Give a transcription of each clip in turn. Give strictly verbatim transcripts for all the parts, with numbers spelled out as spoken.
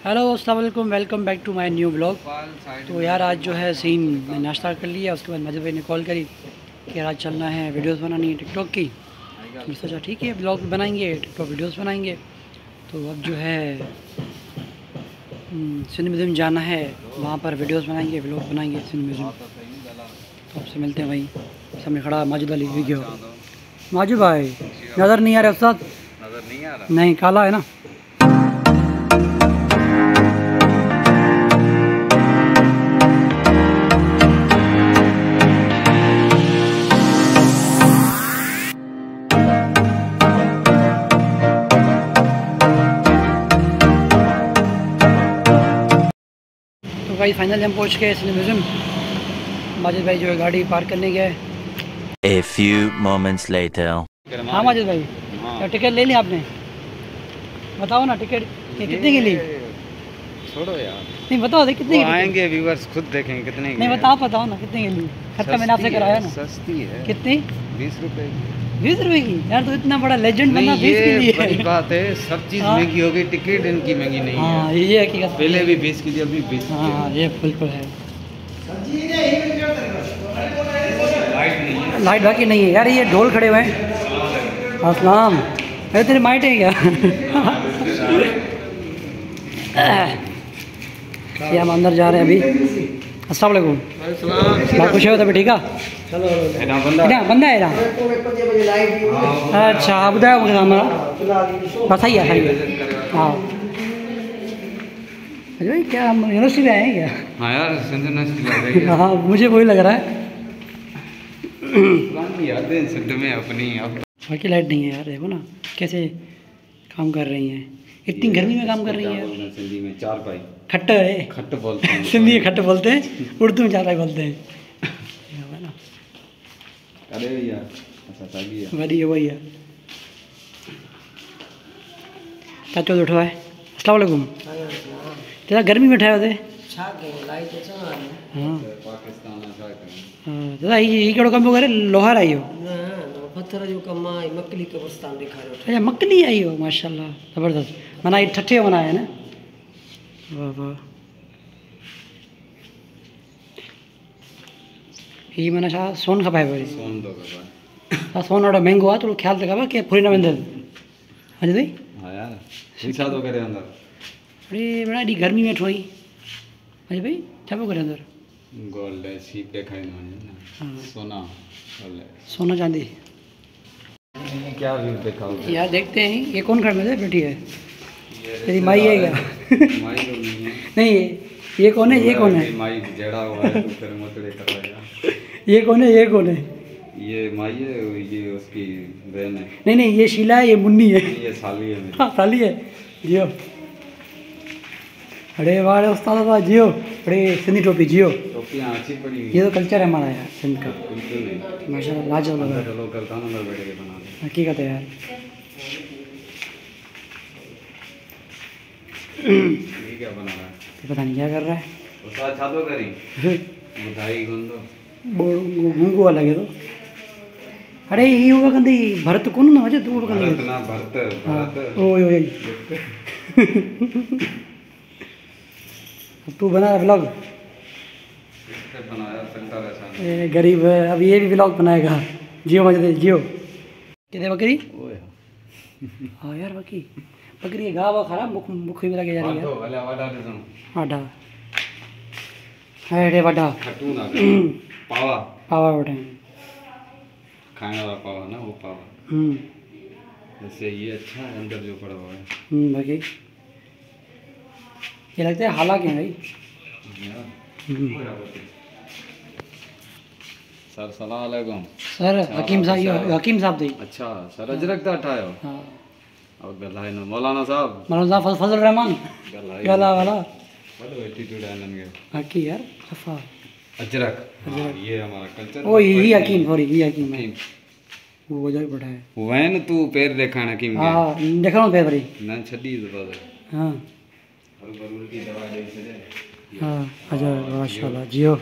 Hello अस्सलाम वालेकुम, welcome back to my new blog. तो यार आज जो है सीन मैं नाश्ता कर लिया, उसके बाद मजहब भाई ने कॉल करी कि यार आज चलना है, वीडियोस बनानी है टिकटॉक की। मैं सोचा ठीक है ब्लॉग बनाएंगे, टिकटॉक वीडियोस बनाएंगे। तो अब जो है सिंध म्यूज़ियम जाना है, वहाँ पर वीडियोस बनाएंगे, ब्लॉग बनाएंगे सिंध म्यूज़ियम। तो आपसे मिलते हैं भाई, सामने खड़ा है माजिद अली वीडियो। माजिद भाई नज़र नहीं आ रहा उस्ताद? नज़र नहीं आ रहा? नहीं, काला है ना। तो भाई फाइनली हम पहुंच गए सिंध म्यूज़ियम। माजिद भाई जो है गाड़ी पार्क करने गए। A few moments later. हाँ माजिद भाई, तो टिकट ले ली आपने? बताओ ना टिकट ये कितने की ली? छोड़ो यार, नहीं बताओ दे कितने की आएंगे व्यूअर्स खुद देखेंगे कितने की। नहीं बताओ, बताओ ना कितने की ली? खर्चा मैंने आपसे कराया ना। सस्ती है। कितनी? बीस रुपए की। बीस रुपए की? यार तो इतना बड़ा लेजेंड बना बीस की ली बड़ी है। बात है, सब चीज हाँ। महंगी हो गई, टिकट इनकी महंगी नहीं हाँ है। ये हकीकत पहले भी बीस की थी, अभी बीस की हाँ है। ये बिल्कुल है। लाइट नहीं है। लाइट बाकी नहीं है यार, ये ढोल खड़े हुए हैं। अस्सलाम, अरे तेरे माइट है क्या? ये हम अंदर जा रहे हैं अभी। अस्सलाम वालेकुम। बात कुछ है तभी ठीक है? चलो बंदा ना बंदा है ना। अच्छा आप बताओ मुझे हमारा बस सही है, सही है। हाँ अरे भाई क्या हम यूनिवर्सिटी में आए हैं क्या? हाँ यार, सिंध यूनिवर्सिटी लग रही है। हाँ मुझे वही लग रहा है। पुरानी यादें सिंध में अपनी। अब बाकी लाइट नहीं है यार, देखो ना कैसे काम कर रही हैं, इतनी गर्मी में काम कर रही है। सिंधी में चार पाई खट्ट है, खट्ट बोलते हैं। सिंधी में खट्ट बोलते हैं, उर्दू में चार बोलते हैं। अरे भैया अच्छा तागी है। वही है वही है। चाचो उठवा है। अस्सलाम वालेकुम। तेरा गर्मी में उठाए थे? हाँ पाकिस्तान अच्छा है। हाँ दादा ये कड़ो कम करे लोहार आई हो? पत्थर जो कम आहे मकली कब्रिस्तान ॾेखारियो। अच्छा मकली आई हो, माशाल्लाह ज़बरदस्त। माना ये ठठे बनाया है ना? वाह वाह। ये माना छा सोन खपाए वरी? सोन दो बाबा। हा सोन ॾाढो महांगो आहे, थोरो ख़्यालु रखबा कि फुरी न वेंदे। हाँ जी हाँ यार, पैसा तो करे अंदर। अरे बड़ा एॾी गर्मी में वेठो आई। हाँ जी भाई छा पियो करे अंदर? गोल्ड है, शीप दिखाई ना। हाँ सोना गोल्ड है। सोना चांदी। क्या व्यू दिखाओगे? यार देखते हैं ये कौन खड़ में बैठी है? तेरी माई है क्या? माई तो नहीं है। नहीं ये कौन है? ये कौन है? माई जड़ा हुआ है तो फिर मोतड़े कर रहा है। ये कौन है? ये कौन है? ये माई है, ये उसकी बहन है। नहीं नहीं ये शीला है, ये मुन्नी है। ये साली है मेरी। हाँ साली है। जियो। अरे वाह उस्ताद वाह, जियो। अरे सिंधी टोपी जियो। टोपियाँ अच्छी पड़ी हुई ये तो कल्चर है हमारा यार सिंध का, बिल्कुल नहीं। माशाल्लाह लाजवाब है। चलो करता हूँ, अंदर बैठ के बना दे। हकीकत है यार। ये क्या बना रहा है? ये पता नहीं क्या कर रहा है। उसका अच्छा तो करी मिठाई गुंदो घूंगू वाला लगे तो। अरे ये होगा कंदी भरत कौन ना वजह तू कंदी। भरत ना भरत भरत। ओए ओए तू बना ब्लॉग? बनाया चलता रहता ए, गरीब है, अब ये भी ब्लॉग बनाएगा। जियो मजे जियो। कितने बकरी? ओए हाँ यार बकरी बकरी घाव वा खराब मुख मुख में लगे जा रही है। तो वाला वाला दे दूं वाडा अरे वाडा खटू ना पावा पावा उठे। खाने वाला पावा ना, वो पावा। हम्म जैसे ये अच्छा है, अंदर जो पड़ा हुआ है। हम्म बाकी ये लगता है हालांकि भाई। सर सलाम अलैकुम। सर हकीम साहब, ये हकीम साहब थे। अच्छा सर अजरक दा ठायो। हाँ और गलाए ना मौलाना साहब। मौलाना साहब फजल रहमान गलाए गला वाला बड़ो एटीट्यूड है इनके। हकी यार सफा अजरक हाँ, ये हमारा कल्चर। ओ ये हकीम सॉरी ये हकीम है, हकीम। वो वजह बैठा है। वैन तू पैर देखाण हकीम के हाँ देखो पे भरी। ना छड़ी दबा दे। हाँ और बरूल की दवा दे से। हाँ अच्छा माशाल्लाह जियो।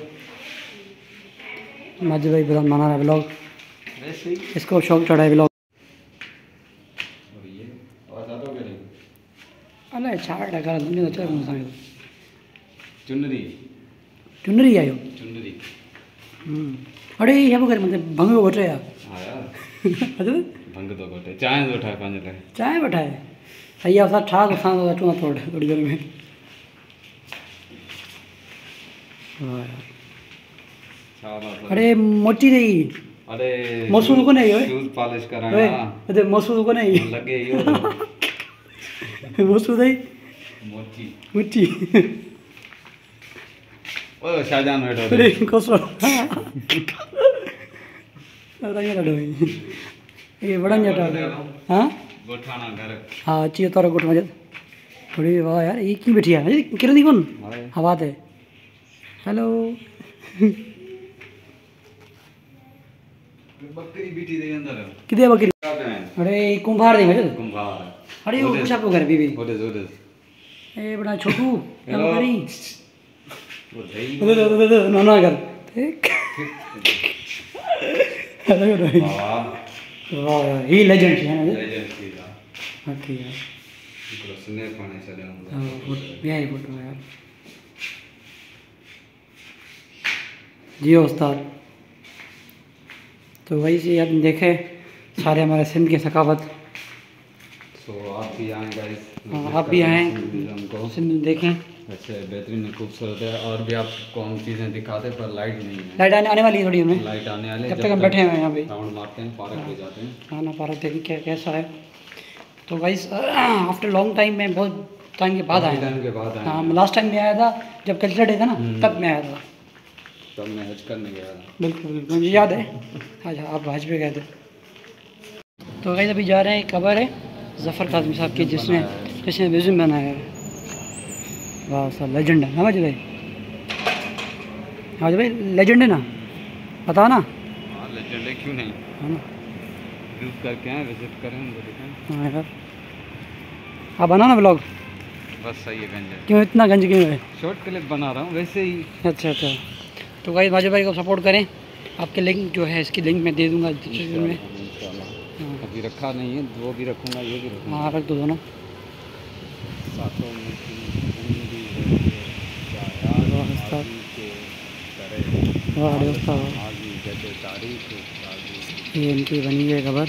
माजिद भाई बता मना रहा है ब्लॉग, वैसे ही इसको शौक चढ़ा है ब्लॉग। अलाए छा ढका दुनिया अचो कोन असांखे चुनरी चुनरी आयो चुनरी हम्म अड़े ये करे मतलब भंग वठे या हाँ यार अजो भंग तो घटे चांहि थो ठाहे पंहिंजे लाइ चाय वठाए सही आहे असां ठा असां अचूं था थोड़ी थोड़ी देर में वाह यार छा बात है अरे मोटी रही अरे मौसम को नहीं है शूज पॉलिश ओए कराइणा अरे मौसम को नहीं लगे इहो मौसम नहीं मोची मोटी ओए शाहजहान वेठो अरे कोसो अरे ये लड़ो ये बड़ा जटा हां गोठाणा घर हाँ अची तोरा गोठ मजे थोड़ी वाह यार ये की बैठी है किरण दी कौन हवा ते हेलो बकरी बीठी दे अंदर किदे बकरी अरे ये कुंभार दे मजे कुंभार अरे वो कुछ आपको घर बीबी ओडे ओडे ए बड़ा छोटू क्या बकरी वो दही दे दे दे नाना कर ठीक हेलो रोही वाह वाह ही लेजेंड है ना लेजेंड थी था हां ठीक है हिकिड़ो स्नेह खणे छॾियऊं हां बिया ही फोटो यार जी उस्ताद तो वही से आप देखे सारे हमारे सिंध की सकाफत सो आप भी आए गाइस हाँ, आप भी आएँ हमको सिंध देखें वैसे बेहतरीन खूबसूरत है और भी आपको हम चीज़ें दिखाते पर लाइट नहीं है लाइट आने आने वाली है थोड़ी हमें लाइट आने वाले जब तक हम बैठे हुए हैं यहाँ पे राउंड मारते हैं पार्क पे जाते हैं खाना पार्क देखें क्या कैसा है तो गाइस आफ्टर लॉन्ग टाइम में बहुत टाइम के बाद काफी आया टाइम के बाद आए हाँ लास्ट टाइम में आया था जब कल्चर डे था ना तब मैं आया था तब मैं हज करने गया था बिल्कुल बिल्कुल मुझे याद है अच्छा आप हज पे गए थे तो गाइस अभी जा रहे हैं कबर है ज़फ़र काज़मी साहब की जिसने जिसने म्यूज़ियम बनाया है वाह सर लेजेंड है ना भाई भाई हाँ भाई लेजेंड है ना बता ना हाँ लेजेंड है क्यों नहीं है ना विजिट करके आए विजिट करें उनको दिखाएं हाँ यार आप बना ना ब्लॉग बस सही है गंज क्यों इतना गंज क्यों है शॉर्ट क्लिप बना रहा हूँ वैसे ही अच्छा अच्छा तो भाई माजिद भाई को सपोर्ट करें आपके लिंक जो है इसकी लिंक मैं दे दूँगा डिस्क्रिप्शन में इंशाल्लाह हाँ अभी रखा नहीं है वो भी रखूँगा ये भी रखूँगा हाँ रख दो दोनों सातों में वाह उस्ताद वाह अरे उस्ताद ये इनकी बनी है खबर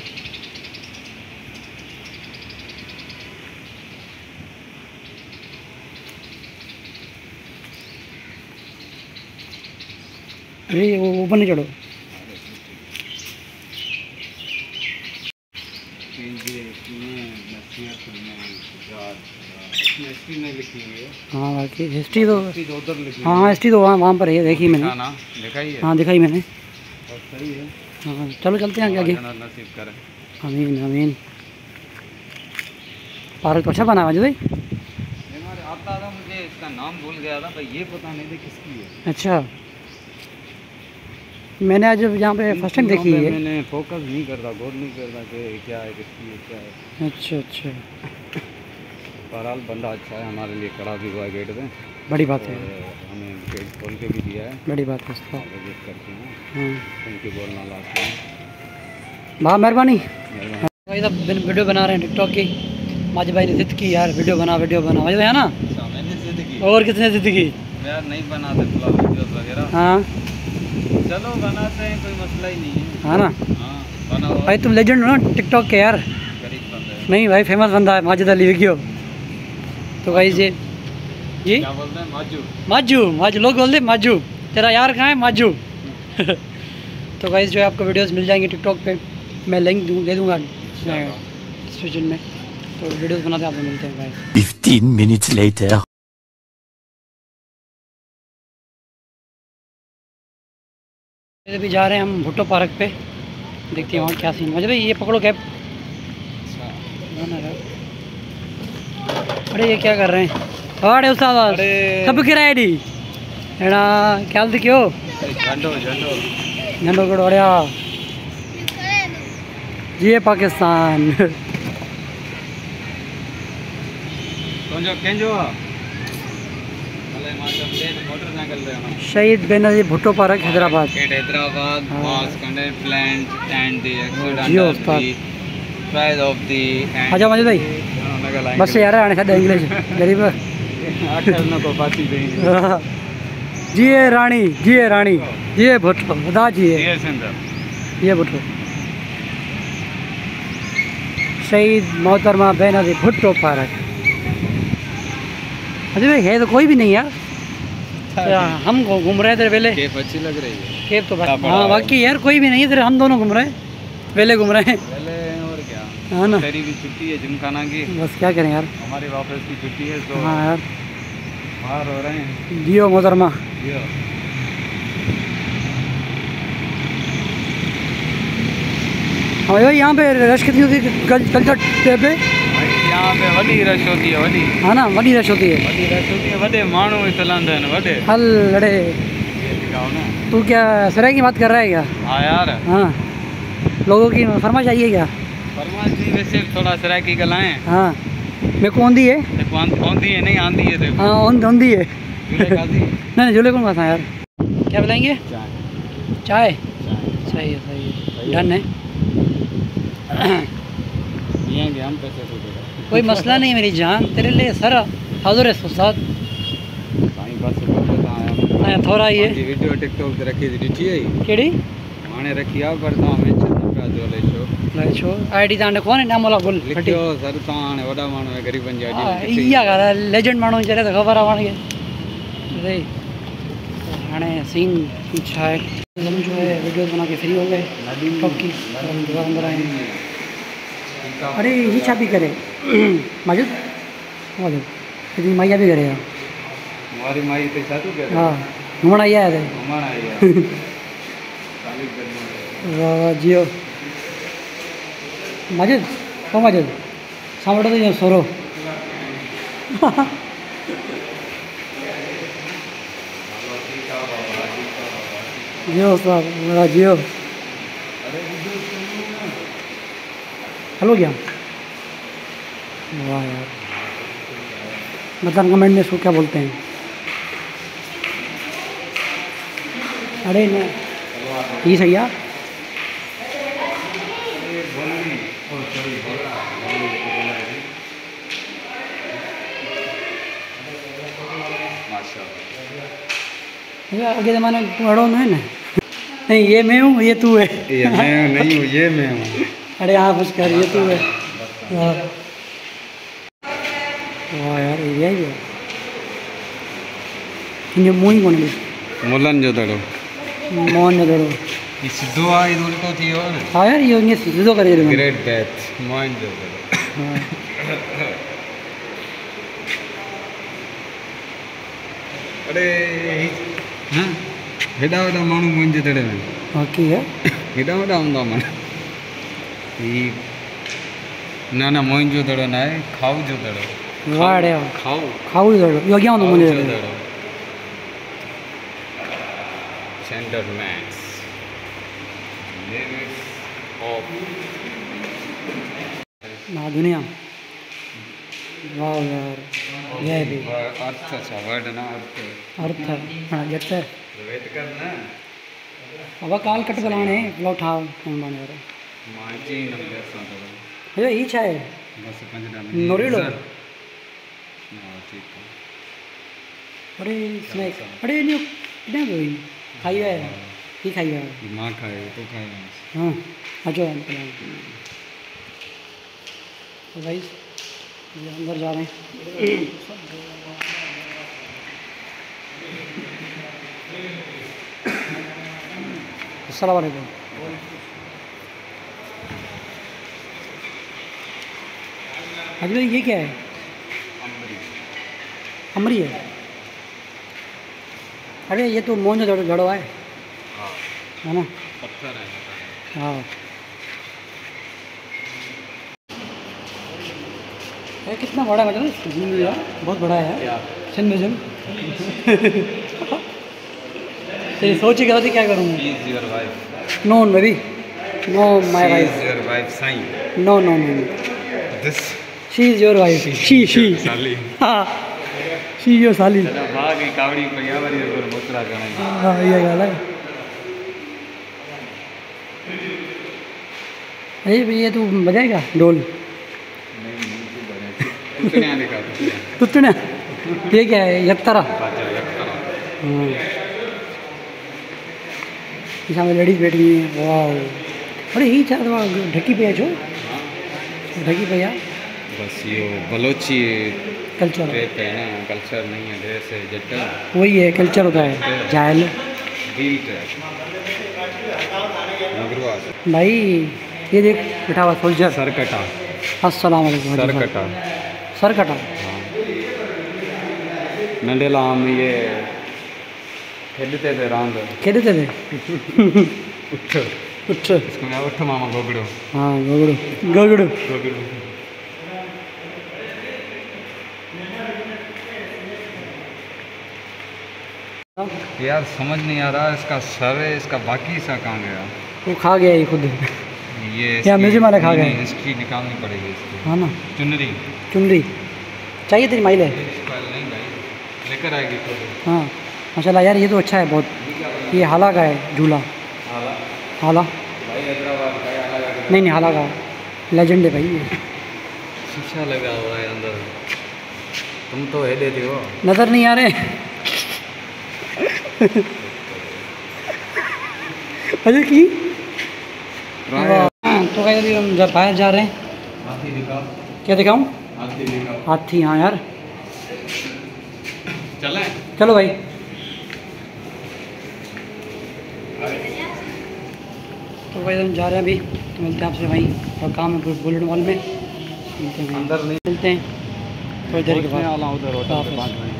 अरे वो ऊपर नहीं चढ़ो हाँ बाकी हिस्ट्री तो हाँ हाँ हिस्ट्री तो वहाँ वहाँ पर है देखी मैंने देखा ही है हाँ दिखाई मैंने और सही है हाँ चलो चलते हैं आगे आगे नसीब करे आमीन आमीन पार्क तो अच्छा बना है भाई हमारे आता था मुझे इसका नाम भूल गया था भाई ये पता नहीं था किसकी है अच्छा मैंने आज यहाँ पे फर्स्ट टाइम देखी है मैंने फोकस नहीं करता गौर नहीं करता कि क्या है किसकी है क्या है अच्छा अच्छा बहरहाल बंदा अच्छा है हमारे लिए खड़ा भी हुआ है गेट पे बड़ी बात है और हमें गेट खोल के भी दिया है बड़ी बात है उसका विजिट करके हैं हाँ थैंक यू बोलना लास्ट में बहुत मेहरबानी मेहरबानी। भाई साहब वीडियो बना रहे हैं टिकटॉक की माजिद भाई ने जिद की यार वीडियो बना वीडियो बना माजिद भाई है ना अच्छा मैंने जिंदगी और किसने जिद की यार नहीं बनाते ब्लॉग वीडियोस वगैरह हाँ चलो बनाते हैं कोई मसला ही नहीं है हाँ ना हाँ बनाओ भाई तुम लेजेंड हो ना टिकटॉक के यार गरीब बंदे हैं। नहीं भाई फेमस बंदा है माजिद अली विकियो तो भाई ये जी क्या बोलते हैं माजू माजू माजू लोग बोलते हैं माजू तेरा यार कहाँ है माजू तो गाइस जो है आपको वीडियोस मिल जाएंगे टिकटॉक पे मैं लिंक दूँ दे दूँगा डिस्क्रिप्शन में तो वीडियोस बनाते आपको मिलते हैं गाइस Fifteen minutes later. अभी जा रहे हैं हम भुट्टो पार्क पे देखते हैं वहाँ क्या सीन है भाई ये पकड़ो कैब अरे ये क्या कर रहे हैं अरे उस्ताद सब किराए डी एड़ा ख्याल थी क्यों झंडो झंडो झंडो कड़ो अड़िया जी पाकिस्तान कंजो कंजो motorcycle Shaheed Benazir Bhutto park Hyderabad Hyderabad was condemned and the जियो accident उस्ताद price of the आजा माजिद भाई बस यार आने छॾ इंग्लिश गरीब अखर न को पाती देंगे जिए रानी जिए रानी जिए भुट्टो खुदा जिए ये सिंधर जिए भुट्टो शहीद मोहतरमा बेनज़ीर भुट्टो पार्क। अजय भाई है तो कोई भी नहीं यार, हम घूम रहे थे वेले। केप अच्छी लग रही है। केप तो हाँ बाकी यार कोई भी नहीं है, हम दोनों घूम रहे हैं वेले घूम रहे हैं वेले और क्या। हाँ ना, तेरी भी छुट्टी है जिमखाना की, बस क्या करें यार। हमारी वापस की छुट्टी है तो हाँ यार बाहर हो रहे हैं। जियो मोहतरमा। जियो हाँ भाई यहाँ पे रश कितनी होती है कल्चर डे पे? यहाँ पे वही रश होती है, वही हाँ ना वॾी रश होती है, वही रश होती है, वॾे माण्हू चलंदा आहिनि वॾे। हल लड़े दिखाओ ना। तू क्या सराय की बात कर रहा है क्या? हाँ यार हाँ लोगों की फरमाइश आई है क्या? फरमाइश जी वैसे थोड़ा सराय की गलाएं। हाँ मेरे को आंदी है। देखो आंधी है नहीं आंधी है देखो। हाँ आंदी है। झूले खाती है। नहीं नहीं झूले कौन खाता यार। क्या बुलाएंगे? चाय चाय। चाय सही है सही है डन है। पियेंगे हम पैसे तो देगा। कोई मसला नहीं मेरी जान, तेरे लिए सर हाजिर है साथ। साईं बस बता आया हाँ थोड़ा ही है वीडियो टिकटॉक ते रखी थी ॾिठी आई केड़ी हाणे रखी आहे पर तव्हां मेंशन न पिया जो अलाए छो अलाए छो आईडी तव्हां कोन नाम वाला गुल फटी लिखियो सर तव्हां हाणे वॾा माण्हू आहियो ग़रीबनि जी हाँ, आईडी इहा ॻाल्हि आहे लेजेंड माण्हू चरे त ख़बर आहे पाण खे सही। हाणे सीन छा आहे, हम जो है वीडियोस बना के फ्री हो गए टिकटॉक की, और हम दोबारा अंदर आए हैं। अरे ये छा भी करे माजिद माजिद इतनी माइया भी करे यार। हमारी माई ते छा तू करे हाँ घुमण आई आहे घुमण आई आहे काली गली वाह वाह जियो माजिद ओ माजिद सामने तो ये सोरो जियो साहब मेरा जियो। हेलो क्या वाह यार, मतलब कमेंट में इसको क्या बोलते हैं? अरे ना ये सही है। आगे ज़माने तू अड़ो है ना। नहीं ये मैं हूँ ये तू है। ये मैं नहीं हूँ ये मैं हूँ। अरे हाँ बस कर ये तू है। वाह वाह यार ये ही है ये मुँह ही कौन है मुलन जो दड़ो मोहन ने दड़ो ये सिद्धो आ ये उल्टो थी हो ना। हाँ यार ये ये सीधो कर दे ग्रेट डेथ मोहन जो दड़ो। अरे हाँ हेॾा वॾा माण्हू मुंहिंजे दड़े में बाकी है हेॾा वॾा हूंदा मन ही न न मोहन जो दड़ो न आहे खाऊ जो दड़ो। वाह अड़े खाऊ खाऊ ही दड़ो यो क्या होता खाऊ मुझे जो दड़ो सेंटर मैक्स ऑफ ना दुनिया। वाह यार ये भी अर्थ अच्छा वर्ड ना अर्थ अर्थ है हाँ जट है वेट कर ना अब काल कट बनाने ब्लॉग था कौन बन रहा माची न बेसा तो है ये छा है बस पंज डाल नोरीडो हां ठीक है। अरे स्नैक अरे न्यू कितने बोई खाई है ये खाई है मां खाए तो खाए हाँ अच्छा तो भाई ये अंदर जा रहे हैं। अस्सलाम वालेकुम। अजी भाई ये क्या है? अमरी है। अरे ये तो मोहन जो जड़ो है है ना पत्थर है। हाँ ये कितना बड़ा है मतलब यार बहुत बड़ा है यार सिंध म्यूजियम। तेरी सोच ही गलती क्या करूँ She is your wife. No मेरी no my She wife is your wife साईं। No no no This she is your wife she she साली हाँ शी योर साली भाग की कावड़ी पया वरी और बोतरा करना। हाँ ये गाल है। अरे भैया तू बजाएगा ढोल? नहीं नहीं तू बजा तुतड़ियाँ दिखा तुतने ये क्या है? यत्तरा। अच्छा यक्तरा। हाँ, सामने लेडीज बैठी हुई है। वाह, अरे यही चार ढकी पे है जो ढकी पे यार। बस ये बलोची कल्चर ड्रेस है ना, कल्चर नहीं है, ड्रेस है जट्टा। वही है, कल्चर होता है जाहिल। बीट है मगरवा भाई ये देख बैठा हुआ सोल्जर। सरकटा। अस्सलाम वालेकुम। सरकटा। सरकटा। हाँ नंडेला हम ये खेलते थे रांद। खेलते थे। उठ उठ इसको मैं उठ मामा गोगड़ो। हाँ गोगड़ो गोगड़ो। गोगड़ो यार समझ नहीं आ रहा इसका सर है, इसका बाकी सा कहाँ गया? वो खा गया ये खुद। ये या म्यूजियम वाला खा गए। हिस्ट्री निकालनी पड़ेगी इसकी। हाँ ना, चुनरी चुनरी चाहिए तेरी माइल है। नहीं भाई लेकर आएगी खुद। हाँ माशाल्लाह यार, ये तो अच्छा है बहुत। ये हाला का है झूला। हाला हाला भाई हैदराबाद का है, अलग नहीं नहीं, हाला का लेजेंड है भाई ये। शीशा लगा हुआ है अंदर। तुम तो है देते हो। नज़र नहीं आ रहे। अरे की वाह, तो कहीं अभी हम जब बाहर जा रहे हैं। हाथी दिखाओ। क्या दिखाऊं? हाथी दिखाओ। हाथी, हाँ यार चलें? चलो भाई। तो भाई हम जा रहे हैं अभी, तो मिलते हैं आपसे वहीं, और काम है बुलेट मॉल में। मिलते हैं अंदर नहीं मिलते हैं थोड़ी देर के बाद। वाला उधर होटल पे पाँच मिनट।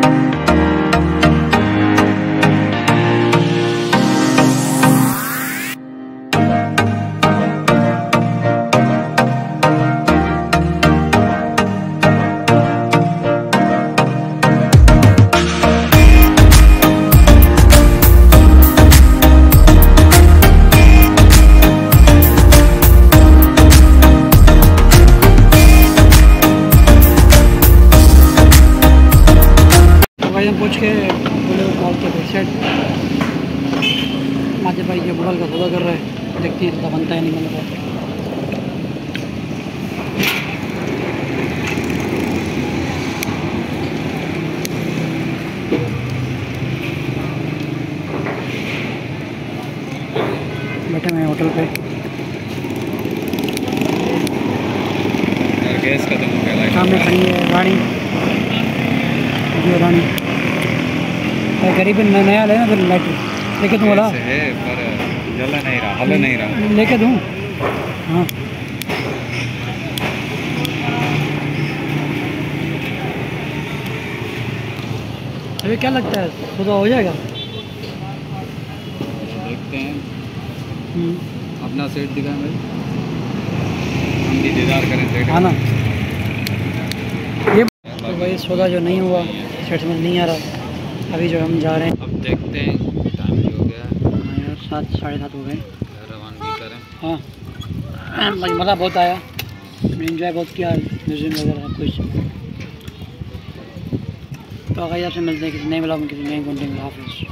हम पूछ के बोले मॉल के बैक साइड माजे भाई ये बुढ़ल का सौदा कर रहे हैं, देखते हैं इतना बनता है नहीं बनता है। बैठे हुए हैं होटल पे। गैस खत्म हो गया। सामने खड़ी है रानी, जो रानी करीबन नया ले ना, फिर लाइट लेके दूँ वाला है पर जला नहीं रहा, हल नहीं रहा। लेके दूँ। हाँ अभी क्या लगता है सौदा हो जाएगा? देखते हैं। हम्म, अपना सेट दिखाएं भाई, हम भी दीदार करें सेट। हाँ ना, ये तो भाई सौदा जो नहीं हुआ, सेट समझ नहीं आ रहा। अभी जो हम जा रहे हैं, अब देखते हैं, टाइम भी हो गया है। हाँ यार सात साढ़े सात हो गए। घर रवानगी करें। हाँ मज़ा बहुत आया, एंजॉय बहुत किया म्यूजियम वगैरह सब कुछ। तो अगर आपसे मिलते हैं किसी नए ब्लॉग में, किसी नए कंटेंट में। हाफिज़।